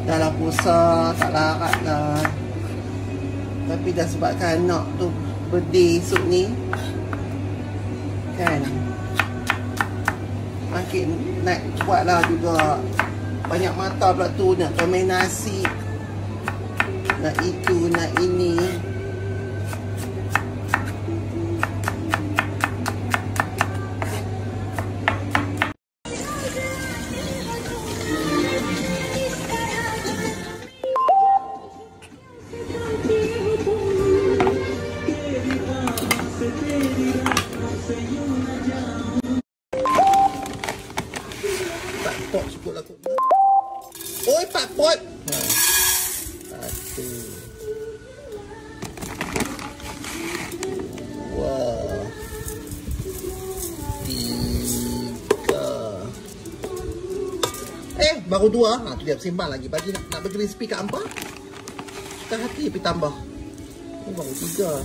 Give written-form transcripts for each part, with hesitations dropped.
Dah lah puasa, tak larat lah. Tapi dah sebabkan anak tu birthday esok ni, kan, makin nak buatlah juga. Banyak mata pula tu, nak main nasi, nak itu, nak ini. Pot cukup lah kot. Oi, 4 pot. Satu. Wah. 3. Baru 2. Tu dia simpan lagi. Bagi nak bagi resipi kat hampa. Suka hati pergi tambah. Baru 3.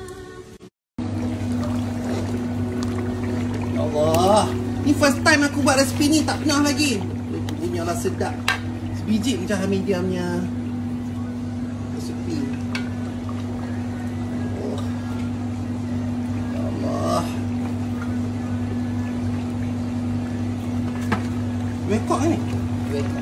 Allah. Ni first time aku buat resipi ni, tak pernah lagi. Punyalah sedap. Sebiji macam Hamidia punya resipi. Oh. Allah. Rekod ni? Rekod.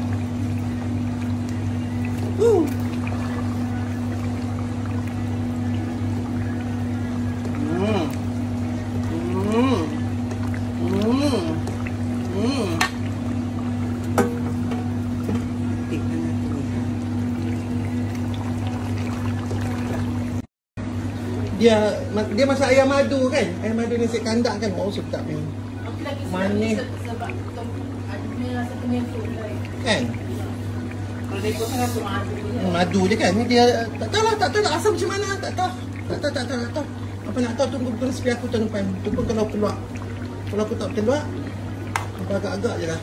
Dia masak ayam madu kan? Ayam madu nasi kandak kan? Oh, sedap ni. Manis. Sebab ada rasa kenyal kan? Kalau dia ikut rasa madu je kan? Ni dia tak tahu lah, tak tahu nak rasa macam mana. Tak tahu. Apa nak tahu, tunggu resipi aku tahun depan. Tunggu kalau keluar. Kalau aku tak keluar, agak-agak je lah.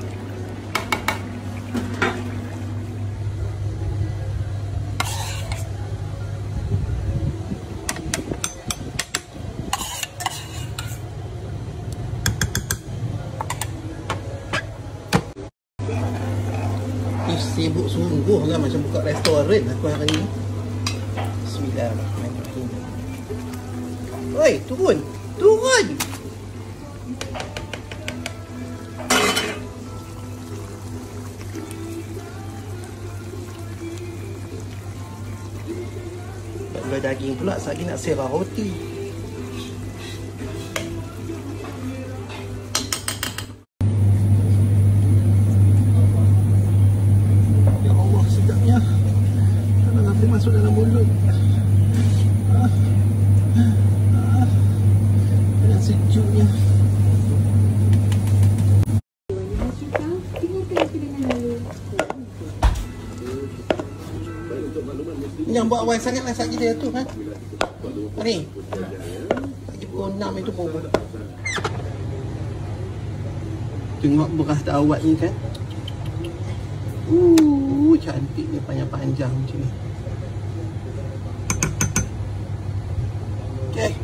Sibuk sungguh lah, macam buka restoran aku hari ni. Bismillahirrahmanirrahim. Oi, turun. Bagi daging pula, lagi nak serah roti. Masuk dalam mulut. Dengan sejuknya. Yang buat awal sangat lah sakit dia tu, ha? Ni. Lagi pukul 6 itu pun. Tengok beras dawat ni kan. Cantiknya panjang-panjang macam ni. Okay.